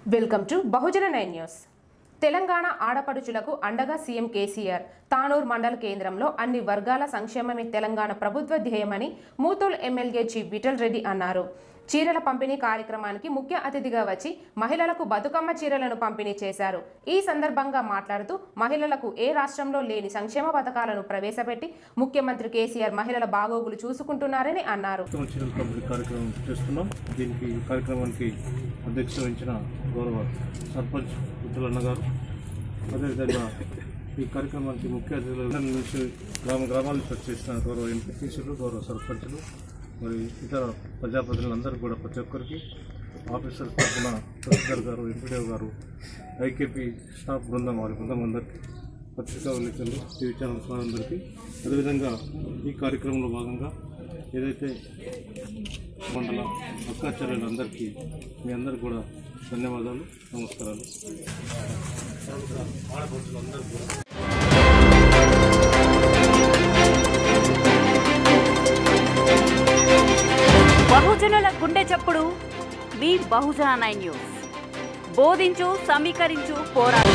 Welcome to Bahujan 9 news. Telangana ఆడపడుచులకు అండగా CM KCR. Tanur మండల కేంద్రంలో అన్ని వర్గాల సంక్షేమమే తెలంగాణ ప్రభుత్వ ధ్యేయమని మూతూల్ ఎమ్మెల్యే జి విఠల్ రెడ్డి అన్నారు. చీరల పంపిణీ కార్యక్రమానికి ముఖ్య అతిథిగా వచ్చి మహిళలకు బతుకమ్మ చీరలను పంపిణీ చేశారు. ఈ సందర్భంగా మాట్లాడుతూ మహిళలకు ఏ రాష్ట్రంలో లేని సంక్షేమ పథకాలను ప్రవేశపెట్టి ముఖ్యమంత్రి కేసీఆర్ మహిళల బాగోగులు చూసుకుంటున్నారని అన్నారు. అధ్యక్షత వహించిన గౌరవ సర్పంచ్ విఠలన్న గారు, అదేవిధంగా ఈ కార్యక్రమానికి ముఖ్య అతిథుల నుంచి గ్రామాల నుంచి వచ్చేసిన గౌరవ ఎంపీటీసీలు, గౌరవ సర్పంచులు, మరి ఇతర ప్రజాప్రతినిధులందరూ కూడా ప్రతి ఒక్కరికి ఆఫీసర్స్ తరఫున తహసీల్దార్ గారు, ఎంపీడీఓ గారు, ఐకేపీ స్టాఫ్ బృందం, వారి బృందం అందరికీ, పత్రికా విలేకరులు, టీవీ ఛానల్స్ వారందరికీ, అదేవిధంగా ఈ కార్యక్రమంలో భాగంగా ఏదైతే మండల అక్కా చెల్లెలందరికీ మీ అందరికీ కూడా ధన్యవాదాలు, నమస్కారాలు. బహుజనుల గుండె చప్పుడు మీ బహుజన 9 న్యూస్. బోధించు, సమీకరించు, పోరాడు.